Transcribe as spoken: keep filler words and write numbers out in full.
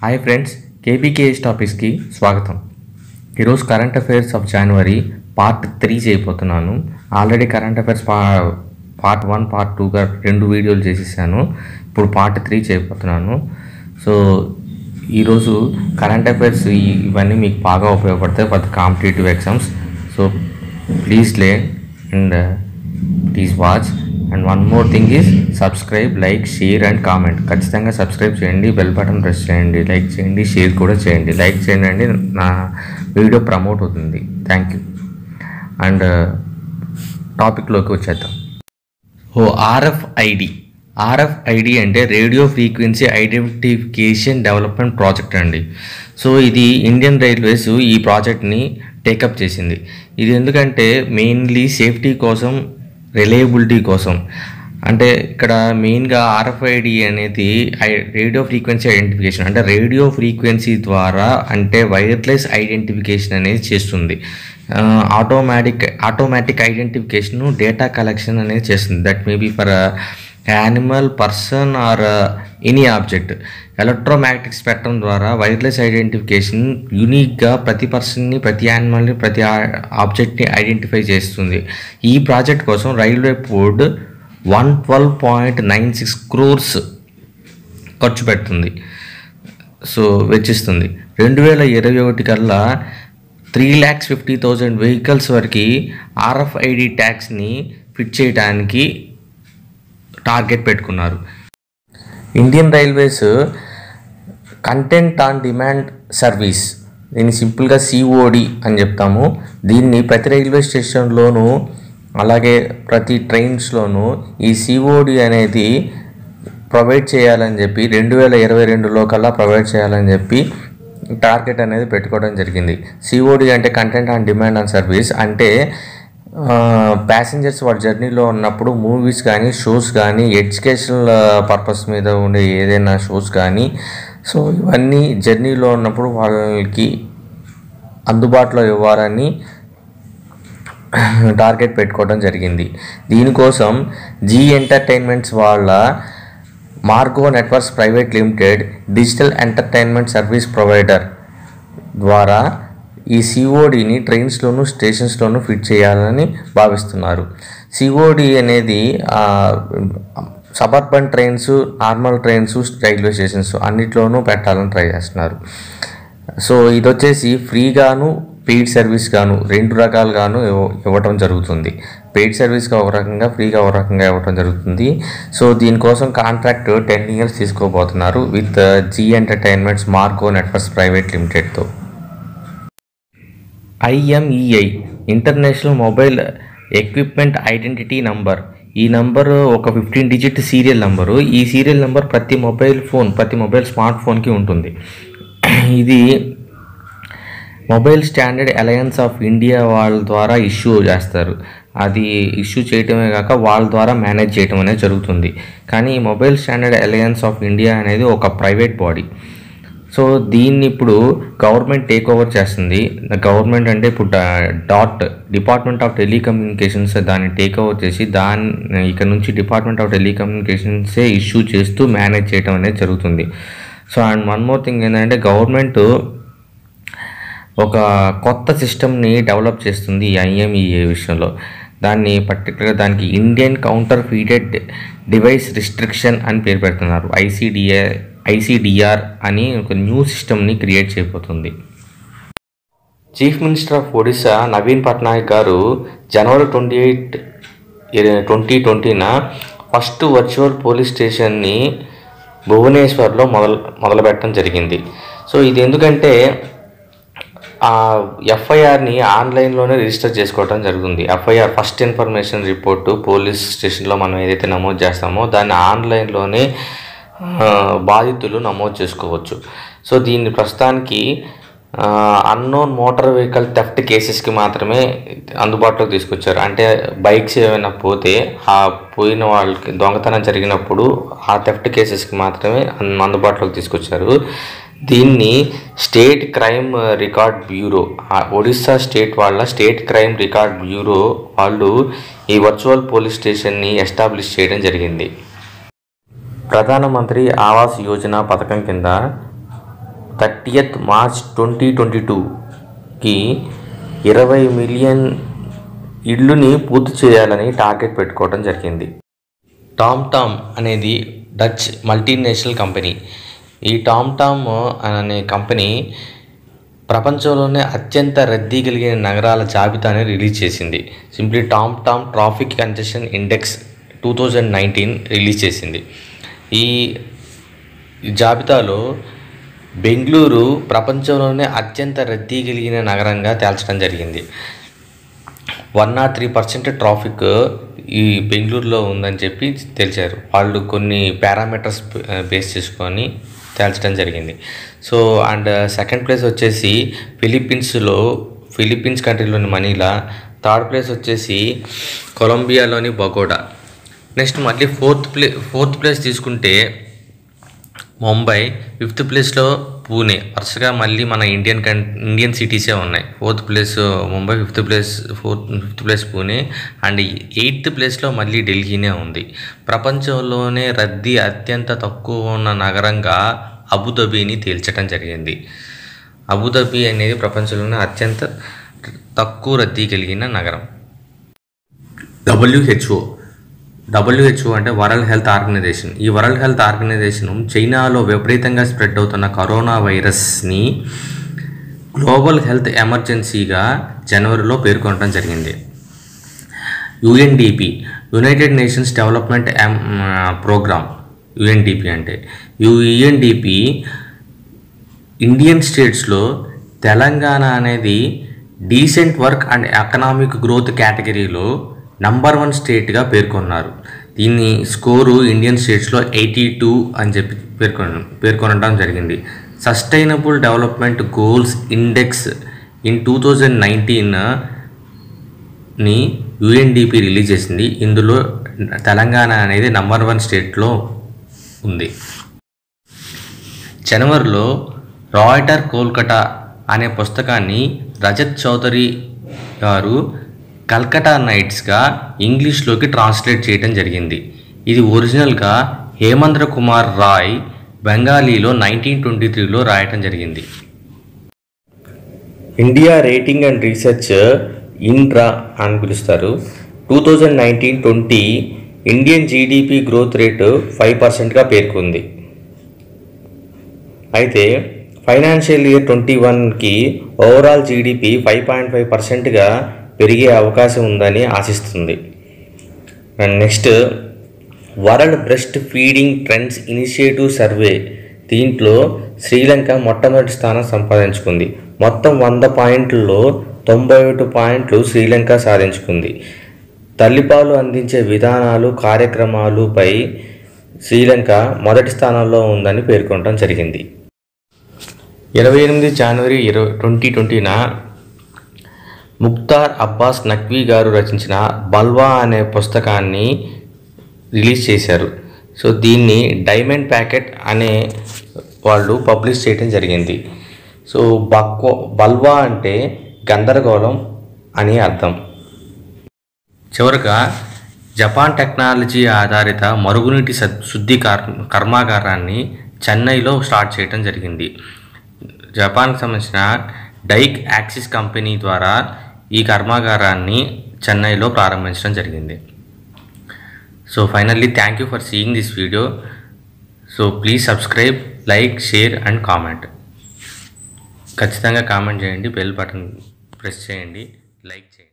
Hi friends, KBKS టాపిక్స్కి స్వాగతం. ఈరోజు current affairs of January part three చేయబోతున్నాను. ఆల్రెడీ కరెంట్ అఫైర్స్ పా పార్ట్ వన్ పార్ట్ టూగా రెండు వీడియోలు చేసేసాను. ఇప్పుడు పార్ట్ త్రీ చేయబోతున్నాను. సో ఈరోజు కరెంట్ అఫైర్స్ ఇవన్నీ మీకు బాగా ఉపయోగపడతాయి for the competitive exams. So please learn and please watch. And one more thing is subscribe, like, share and comment. ఖచ్చితంగా సబ్స్క్రైబ్ చేయండి, బెల్ బటన్ ప్రెస్ చేయండి, లైక్ చేయండి, షేర్ కూడా చేయండి. లైక్ చేయండి అండి, నా వీడియో ప్రమోట్ అవుతుంది. Thank you. అండ్ టాపిక్లోకి వచ్చేద్దాం. ఓ ఆర్ఎఫ్ఐడి ఆర్ఎఫ్ఐడి అంటే radio frequency identification development project అండి. సో ఇది ఇండియన్ రైల్వేస్ ఈ ప్రాజెక్ట్ని టేకప్ చేసింది. ఇది ఎందుకంటే మెయిన్లీ సేఫ్టీ కోసం, రిలయబిలిటీ కోసం. అంటే ఇక్కడ మెయిన్గా ఆర్ఎఫ్ఐడి అనేది రేడియో ఫ్రీక్వెన్సీ ఐడెంటిఫికేషన్, అంటే రేడియో ఫ్రీక్వెన్సీ ద్వారా అంటే వైర్లెస్ ఐడెంటిఫికేషన్ అనేది చేస్తుంది. Automatic automatic identification, data collection అనేది చేస్తుంది. That may be for animal, person or any object. Electromagnetic spectrum ద్వారా వైర్లెస్ ఐడెంటిఫికేషన్ యూనిక్గా ప్రతి పర్సన్ని, ప్రతి యానిమల్ని, ప్రతి ఆబ్జెక్ట్ని ఐడెంటిఫై చేస్తుంది. ఈ ప్రాజెక్ట్ కోసం railway board one twelve point nine six crores ఖర్చు పెడుతుంది, సో వెచ్చిస్తుంది. రెండు వేల ఇరవై ఒకటి కల్లా three lakhs fifty thousand vehicles వరకు ఆర్ఎఫ్ఐడి ట్యాగ్స్ని ఫిట్ చేయడానికి టార్గెట్ పెట్టుకున్నారు. Indian railways content on demand service, దీన్ని సింపుల్గా సిఓడి అని చెప్తాము. దీన్ని ప్రతి రైల్వే స్టేషన్లోనూ అలాగే ప్రతి ట్రైన్స్లోనూ ఈ సిఓడి అనేది ప్రొవైడ్ చేయాలని చెప్పి రెండు వేల ఇరవై రెండులో కల్లా ప్రొవైడ్ చేయాలని చెప్పి టార్గెట్ అనేది పెట్టుకోవడం జరిగింది. సిఓడి అంటే content on demand on service. అంటే ప్యాసింజర్స్ వాడి జర్నీలో ఉన్నప్పుడు మూవీస్ కానీ, షోస్ కానీ, ఎడ్యుకేషనల్ పర్పస్ మీద ఉండే ఏదైనా షోస్ కానీ, సో ఇవన్నీ జర్నీలో ఉన్నప్పుడు వాళ్ళకి అందుబాటులో ఇవ్వాలని టార్గెట్ పెట్టుకోవడం జరిగింది. దీనికోసం జీ ఎంటర్టైన్మెంట్స్ వాళ్ళ Margo networks private limited digital entertainment service provider ద్వారా ఈ సిఓడిని ట్రైన్స్లోను, స్టేషన్స్లోనూ ఫిట్ చేయాలని భావిస్తున్నారు. సిఓడి అనేది suburban trains, normal trains, railway stations అన్నిట్లోనూ పెట్టాలని ట్రై చేస్తున్నారు. సో ఇది వచ్చేసి ఫ్రీగాను, పెయిడ్ సర్వీస్ గాను రెండు రకాలుగాను ఇవ్వటం జరుగుతుంది. పెయిడ్ సర్వీస్గా ఒక రకంగా, ఫ్రీగా ఒక రకంగా ఇవ్వటం జరుగుతుంది. సో దీనికోసం కాంట్రాక్ట్ టెన్ ఇయర్స్ తీసుకోబోతున్నారు with Zee entertainments Margo networks private లిమిటెడ్తో. IMEI international mobile equipment identity number. ఈ నంబరు ఒక ఫిఫ్టీన్ డిజిట్ సీరియల్ నంబరు. ఈ సీరియల్ నెంబర్ ప్రతి మొబైల్ ఫోన్, ప్రతి మొబైల్ స్మార్ట్ ఫోన్కి ఉంటుంది. ఇది mobile standard alliance of India వాళ్ళ ద్వారా ఇష్యూ చేస్తారు. అది ఇష్యూ చేయటమే కాక వాళ్ళ ద్వారా మేనేజ్ చేయటం అనేది జరుగుతుంది. కానీ ఈ mobile standard alliance of India అనేది ఒక ప్రైవేట్ బాడీ. సో దీన్ని ఇప్పుడు గవర్నమెంట్ టేక్ ఓవర్ చేస్తుంది. గవర్నమెంట్ అంటే ఇప్పుడు డాట్ డిపార్ట్మెంట్ ఆఫ్ టెలికమ్యూనికేషన్స్ దాన్ని టేక్ ఓవర్ చేసి దాన్ని ఇక్కడ నుంచి డిపార్ట్మెంట్ ఆఫ్ టెలికమ్యూనికేషన్సే ఇష్యూ చేస్తూ మేనేజ్ చేయడం అనేది జరుగుతుంది. So and one more thing ఏంటంటే గవర్నమెంట్ ఒక కొత్త సిస్టమ్ని డెవలప్ చేస్తుంది ఈ ఐఎంఈఏ విషయంలో. దాన్ని పర్టికులర్గా దానికి Indian counterfeited device restriction అని పేరు పెడుతున్నారు. ఐసిడిఏ ఐసిడిఆర్ అని ఒక న్యూ సిస్టమ్ని క్రియేట్ చేయబోతుంది. Chief minister of Odisha Naveen Patnaik గారు జనవరి ట్వంటీ ఎయిట్ ట్వంటీ ట్వంటీన ఫస్ట్ వర్చువల్ పోలీస్ స్టేషన్ని భువనేశ్వర్లో మొదలు మొదలుపెట్టడం జరిగింది. సో ఇది ఎందుకంటే ఎఫ్ఐఆర్ని ఆన్లైన్లోనే రిజిస్టర్ చేసుకోవడం జరుగుతుంది. FIR first information report police స్టేషన్లో మనం ఏదైతే నమోదు చేస్తామో దాన్ని ఆన్లైన్లోనే బాధితులు నమోదు చేసుకోవచ్చు. సో దీన్ని ప్రస్తుతానికి అన్నోన్ మోటార్ వెహికల్ థెఫ్ట్ కేసెస్కి మాత్రమే అందుబాటులోకి తీసుకొచ్చారు. అంటే బైక్స్ ఏమైనా పోతే ఆ పోయిన వాళ్ళకి దొంగతనం జరిగినప్పుడు ఆ థెఫ్ట్ కేసెస్కి మాత్రమే అందుబాటులోకి తీసుకొచ్చారు. దీన్ని state crime record bureau, Odisha state వాళ్ళ స్టేట్ క్రైమ్ రికార్డ్ బ్యూరో వాళ్ళు ఈ వర్చువల్ పోలీస్ స్టేషన్ని ఎస్టాబ్లిష్ చేయడం జరిగింది. ప్రధానమంత్రి ఆవాస్ యోజన పథకం కింద థర్టీయత్ మార్చ్ ట్వంటీ ట్వంటీ టూకి ఇరవై మిలియన్ ఇళ్ళుని పూర్తి చేయాలని టార్గెట్ పెట్టుకోవడం జరిగింది. టామ్ టామ్ అనేది డచ్ మల్టీనేషనల్ కంపెనీ. ఈ టామ్ టామ్ అనే కంపెనీ ప్రపంచంలోనే అత్యంత రద్దీ కలిగిన నగరాల జాబితాని రిలీజ్ చేసింది. Simply TomTom traffic congestion index two thousand nineteen release చేసింది. ఈ జాబితాలో బెంగళూరు ప్రపంచంలోనే అత్యంత రద్దీ కలిగిన నగరంగా తేల్చడం జరిగింది. One nought three percent traffic ఈ బెంగళూరులో ఉందని చెప్పి తెలిసారు. వాళ్ళు కొన్ని పారామీటర్స్ బేస్ చేసుకొని తేల్చడం జరిగింది. సో అండ్ సెకండ్ ప్లేస్ వచ్చేసి ఫిలిప్పీన్స్లో ఫిలిప్పీన్స్ కంట్రీలోని మనీలా. థర్డ్ ప్లేస్ వచ్చేసి కొలంబియాలోని బొగోడా. నెక్స్ట్ మళ్ళీ ఫోర్త్ ప్లే ఫోర్త్ ప్లేస్ తీసుకుంటే ముంబై. ఫిఫ్త్ ప్లేస్లో పూణే. వరుసగా మళ్ళీ మన ఇండియన్ కం ఇండియన్ సిటీసే ఉన్నాయి. Fourth place Mumbai, fifth place fourth fifth place Pune and eighth ప్లేస్లో మళ్ళీ ఢిల్లీనే ఉంది. ప్రపంచంలోనే రద్దీ అత్యంత తక్కువ ఉన్న నగరంగా అబుదాబిని తేల్చడం జరిగింది. అబుదాబి అనేది ప్రపంచంలోనే అత్యంత తక్కువ రద్దీ కలిగిన నగరం. డబ్ల్యూహెచ్ఓ డబ్ల్యూహెచ్ఓ అంటే వరల్డ్ హెల్త్ ఆర్గనైజేషన్. ఈ వరల్డ్ హెల్త్ ఆర్గనైజేషన్ చైనాలో విపరీతంగా స్ప్రెడ్ అవుతున్న కరోనా వైరస్ని గ్లోబల్ హెల్త్ ఎమర్జెన్సీగా జనవరిలో పేర్కొనడం జరిగింది. UNDP united nations development programme. UNDP అంటే యుఎన్డిపి ఇండియన్ స్టేట్స్లో తెలంగాణ అనేది decent work and economic growth కేటగిరీలో నంబర్ వన్ స్టేట్గా పేర్కొన్నారు. దీన్ని స్కోరు ఇండియన్ స్టేట్స్లో ఎయిటీ టూ అని చెప్పి పేర్కొన పేర్కొనడం జరిగింది. Sustainable development goals index in two thousand నైన్టీన్ని యుఎన్డిపి రిలీజ్ చేసింది. ఇందులో తెలంగాణ అనేది నంబర్ వన్ స్టేట్లో ఉంది. జనవరిలో రాయిటర్ కోల్కతా అనే పుస్తకాన్ని రజత్ చౌదరి గారు కల్కటా నైట్స్గా ఇంగ్లీష్లోకి ట్రాన్స్లేట్ చేయడం జరిగింది. ఇది ఒరిజినల్గా హేమంద్ర కుమార్ రాయ్ బెంగాలీలో నైన్టీన్ ట్వంటీ త్రీలో రాయటం జరిగింది. India rating and research Indra అని పిలుస్తారు. Two thousand nineteen twenty Indian GDP growth rate five పర్సెంట్గా పేర్కొంది. అయితే ఫైనాన్షియల్ ఇయర్ ట్వంటీ వన్కి overall GDP five point five పర్సెంట్గా పెరిగే అవకాశం ఉందని ఆశిస్తుంది. And next world breast feeding trends initiative survey. దీంట్లో శ్రీలంక మొట్టమొదటి స్థానం సంపాదించుకుంది. మొత్తం వంద పాయింట్లలో తొంభై ఒకటి పాయింట్లు శ్రీలంక సాధించుకుంది. తల్లిపాలు అందించే విధానాలు కార్యక్రమాలుపై శ్రీలంక మొదటి స్థానంలో ఉందని పేర్కొనడం జరిగింది. ఇరవై ఎనిమిది జనవరి ఇరవై ట్వంటీ ట్వంటీన ముఖ్తార్ అబ్బాస్ నఖ్వీ గారు రచించిన బల్వా అనే పుస్తకాన్ని రిలీజ్ చేశారు. సో దీన్ని డైమండ్ ప్యాకెట్ అనే వాళ్ళు పబ్లిష్ చేయడం జరిగింది. సో బక్వా బల్వా అంటే గందరగోళం అని అర్థం. చివరగా జపాన్ టెక్నాలజీ ఆధారిత మరుగునీటి శుద్ధి కర్మాగారాన్ని చెన్నైలో స్టార్ట్ చేయడం జరిగింది. జపాన్కి సంబంధించిన డైక్ యాక్సిస్ కంపెనీ ద్వారా ఈ కర్మాగారాన్ని చెన్నైలో ప్రారంభించడం జరిగింది. So finally thank you for seeing this video. So please subscribe, like, share and comment. ఖచ్చితంగా కామెంట్ చేయండి, బెల్ బటన్ ప్రెస్ చేయండి, లైక్ చేయండి.